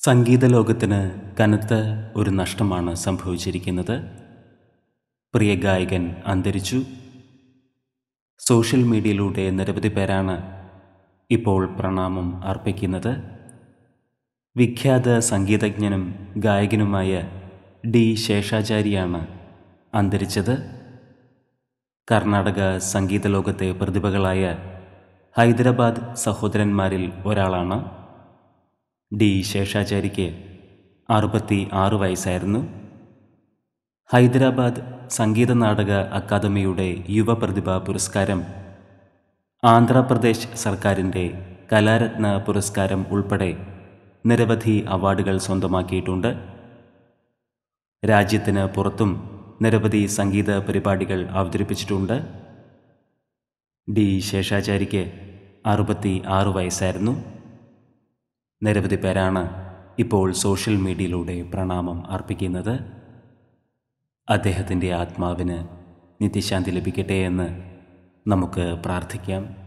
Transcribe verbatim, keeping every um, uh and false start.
സംഗീത ലോകത്തിന് കനത്ത ഒരു നഷ്ടമാണ് സംഭവിച്ചിരിക്കുന്നത്. പ്രിയ ഗായകൻ അന്തരിച്ചു. സോഷ്യൽ മീഡിയയിലൂടെ നിരവധി പേരാണ് ഇപ്പോൾ പ്രണാമം അർപ്പിക്കുന്നത്. വിഖ്യാത സംഗീതജ്ഞനും ഗായകനുമായ ഡി ശേഷാചാരിയാണ് അന്തരിച്ചത്. കർണാടക സംഗീത ലോകത്തെ പ്രതിഭകളായ ഹൈദരാബാദ് സഹോദരന്മാരിൽ ഒരാളാണ്. ഡി ശേഷാചാരിക്ക് അറുപത്തി ആറ് വയസ്സായിരുന്നു. ഹൈദരാബാദ് സംഗീത നാടക അക്കാദമിയുടെ യുവപ്രതിഭ പുരസ്കാരം, ആന്ധ്രാപ്രദേശ് സർക്കാരിൻ്റെ കലാരത്ന പുരസ്കാരം ഉൾപ്പെടെ നിരവധി അവാർഡുകൾ സ്വന്തമാക്കിയിട്ടുണ്ട്. രാജ്യത്തിന് പുറത്തും നിരവധി സംഗീത പരിപാടികൾ അവതരിപ്പിച്ചിട്ടുണ്ട്. ഡി ശേഷാചാരിക്ക് അറുപത്തി ആറ് വയസ്സായിരുന്നു. നിരവധി പേരാണ് ഇപ്പോൾ സോഷ്യൽ മീഡിയയിലൂടെ പ്രണാമം അർപ്പിക്കുന്നത്. അദ്ദേഹത്തിൻ്റെ ആത്മാവിന് നിത്യശാന്തി ലഭിക്കട്ടെ എന്ന് നമുക്ക് പ്രാർത്ഥിക്കാം.